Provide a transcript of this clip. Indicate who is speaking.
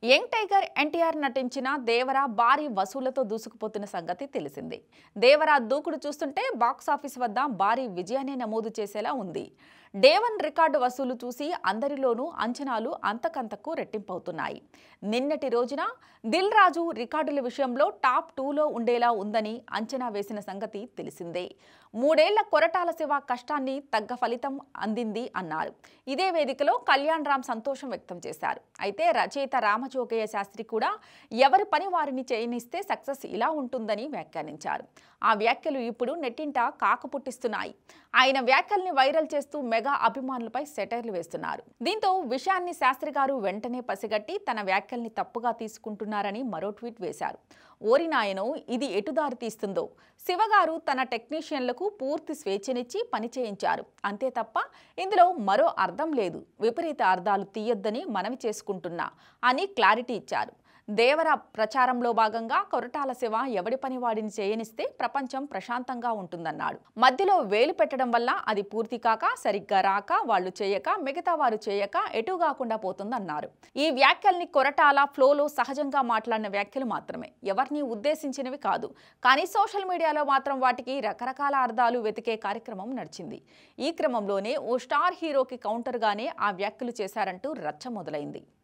Speaker 1: Young tiger NTR నటించిన దేవరా భారీ వసూళ్లతో దూసుకుపోతున్న సంగతి తెలిసిందే. దేవరా దూకుడు చూస్తుంటే బాక్సాఫీస్ వద్ద భారీ విజయాన్ని నమోదు చేసేలా ఉంది. డే1 రికార్డు వసూలు చూసి అందరిలోనూ అంచనాలు అంతకంతకు రెట్టింపవుతున్నాయి. నిన్నటి రోజున దిల్ రాజు రికార్డుల విషయంలో టాప్ 2లో ఉండేలా ఉందని అంచనా వేసిన సంగతి తెలిసిందే. 3 ఏళ్ల కొరటాల శివ కష్టాన్ని తగ్గ ఫలితం అందింది అన్నారు. ఇదే వేదికలో కళ్యాణ్ రామ్ సంతోషం వ్యక్తం చేశారు. అయితే రచయిత రామజోగయ్య శాస్త్రి కూడా ఎవరి పని వారిని చేయనిస్తే సక్సెస్ ఇలా ఉంటుందని వ్యాఖ్యానించారు. ఆ వ్యాఖ్యలు ఇప్పుడు నెట్టింట కాకపుట్టిస్తున్నాయి. ఆయన వ్యాఖ్యల్ని వైరల్ చేస్తూ మెగా అభిమానులపై సెటైర్లు వేస్తున్నారు. దీంతో విషయాన్ని శాస్త్రి గారు వెంటనే పసిగట్టి తన వ్యాఖ్యల్ని తప్పుగా తీసుకుంటున్నారని మరో ట్వీట్ వేశారు. ఓరి నాయనో, ఇది ఎటుదారి తీస్తుందో. శివగారు తన టెక్నీషియన్లకు పూర్తి స్వేచ్ఛనిచ్చి పని చేయించారు. అంతే తప్ప ఇందులో మరో అర్థం లేదు. విపరీత అర్థాలు తీయొద్దని మనవి చేసుకుంటున్నా అని క్లారిటీ ఇచ్చారు. దేవర ప్రచారంలో భాగంగా కొరటాల శివ ఎవడి పని వాడిని చేయనిస్తే ప్రపంచం ప్రశాంతంగా ఉంటుందన్నాడు. మధ్యలో వేలు పెట్టడం వల్ల అది పూర్తి కాక, సరిగ్గా రాక, వాళ్ళు చేయక, మిగతా వారు చేయక ఎటుగాకుండా పోతుందన్నారు. ఈ వ్యాఖ్యల్ని కొరటాల ఫ్లోలో సహజంగా మాట్లాడిన వ్యాఖ్యలు మాత్రమే, ఎవరిని ఉద్దేశించినవి కాదు. కానీ సోషల్ మీడియాలో మాత్రం వాటికి రకరకాల అర్థాలు వెతికే కార్యక్రమం నడిచింది. ఈ క్రమంలోనే ఓ స్టార్ హీరోకి కౌంటర్గానే ఆ వ్యాఖ్యలు చేశారంటూ రచ్చ మొదలైంది.